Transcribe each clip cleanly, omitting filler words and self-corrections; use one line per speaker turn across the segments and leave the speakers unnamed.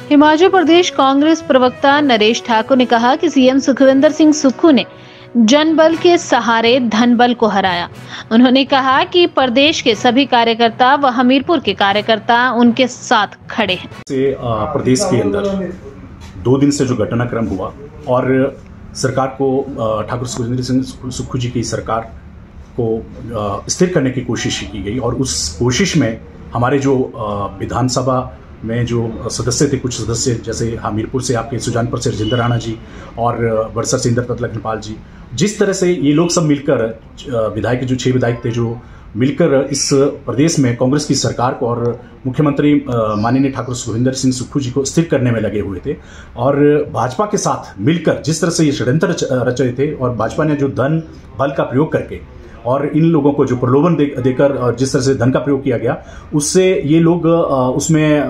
हिमाचल प्रदेश कांग्रेस प्रवक्ता नरेश ठाकुर ने कहा कि सीएम सुखविंदर सिंह सुक्खू ने जनबल के सहारे धनबल को हराया। उन्होंने कहा कि प्रदेश के सभी कार्यकर्ता व हमीरपुर के कार्यकर्ता उनके साथ खड़े हैं।
प्रदेश के अंदर 2 दिन से जो घटनाक्रम हुआ और सरकार को ठाकुर सुखविंदर सिंह सुक्खू जी की सरकार को स्थिर करने की कोशिश की गई और उस कोशिश में हमारे जो विधानसभा में जो सदस्य थे, कुछ सदस्य जैसे हमीरपुर से आपके सुजानपुर से राजेंद्र राणा जी और बड़सर से इंद्रप्रत लखनपाल जी, जिस तरह से ये लोग सब मिलकर विधायक जो 6 विधायक थे जो मिलकर इस प्रदेश में कांग्रेस की सरकार को और मुख्यमंत्री माननीय ठाकुर सुखविंदर सिंह सुक्खू जी को स्थिर करने में लगे हुए थे और भाजपा के साथ मिलकर जिस तरह से ये षड्यंत्र रच रहे थे और भाजपा ने जो धन बल का प्रयोग करके और इन लोगों को जो प्रलोभन देकर जिस तरह से धन का प्रयोग किया गया, उससे ये लोग उसमें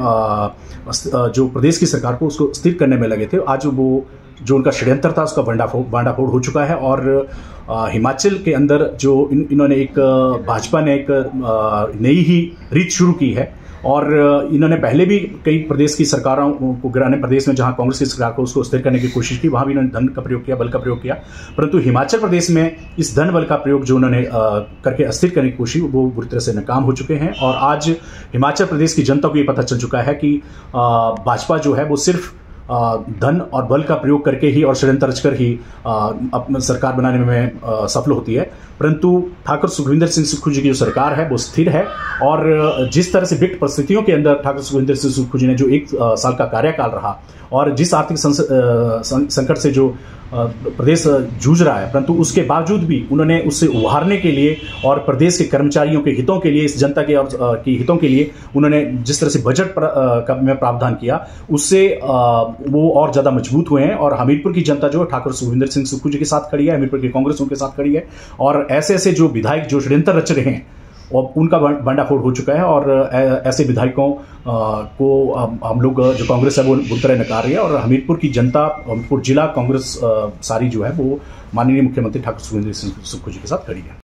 जो प्रदेश की सरकार को उसको स्थिर करने में लगे थे। आज वो जो उनका षड्यंत्र था उसका भांडाफोड़ हो चुका है और हिमाचल के अंदर जो इन्होंने एक भाजपा ने एक नई ही रीत शुरू की है और इन्होंने पहले भी कई प्रदेश की सरकारों को गिराने, प्रदेश में जहां कांग्रेस की सरकार को उसको स्थिर करने की कोशिश की, वहां भी इन्होंने धन का प्रयोग किया, बल का प्रयोग किया, परंतु हिमाचल प्रदेश में इस धन बल का प्रयोग जो उन्होंने करके अस्थिर करने की कोशिश वो बुरी तरह से नाकाम हो चुके हैं। और आज हिमाचल प्रदेश की जनता को ये पता चल चुका है कि भाजपा जो है वो सिर्फ धन और बल का प्रयोग करके ही और षड्यंत्र रचकर ही अपनी सरकार बनाने में सफल होती है, परंतु ठाकुर सुखविंदर सिंह सुक्खू जी की जो सरकार है वो स्थिर है। और जिस तरह से विकट परिस्थितियों के अंदर ठाकुर सुखविंदर सिंह सुक्खू जी ने जो 1 साल का कार्यकाल रहा और जिस आर्थिक संकट से जो प्रदेश जूझ रहा है, परंतु उसके बावजूद भी उन्होंने उससे उभारने के लिए और प्रदेश के कर्मचारियों के हितों के लिए, इस जनता के और की हितों के लिए उन्होंने जिस तरह से बजट में प्रावधान किया, उससे वो और ज्यादा मजबूत हुए हैं। और हमीरपुर की जनता जो ठाकुर सुखविंदर सिंह सुक्खू जी के साथ खड़ी है, हमीरपुर की कांग्रेसों के साथ खड़ी है और ऐसे जो विधायक जो षड्यंत्र रच रहे हैं और उनका भांडाफोड़ हो चुका है और ऐसे विधायकों को हम लोग जो कांग्रेस है वो बुरी तरह नकार रही है और हमीरपुर की जनता, हमीरपुर जिला कांग्रेस सारी जो है वो माननीय मुख्यमंत्री ठाकुर सुखविंदर सिंह सुक्खू जी के साथ खड़ी है।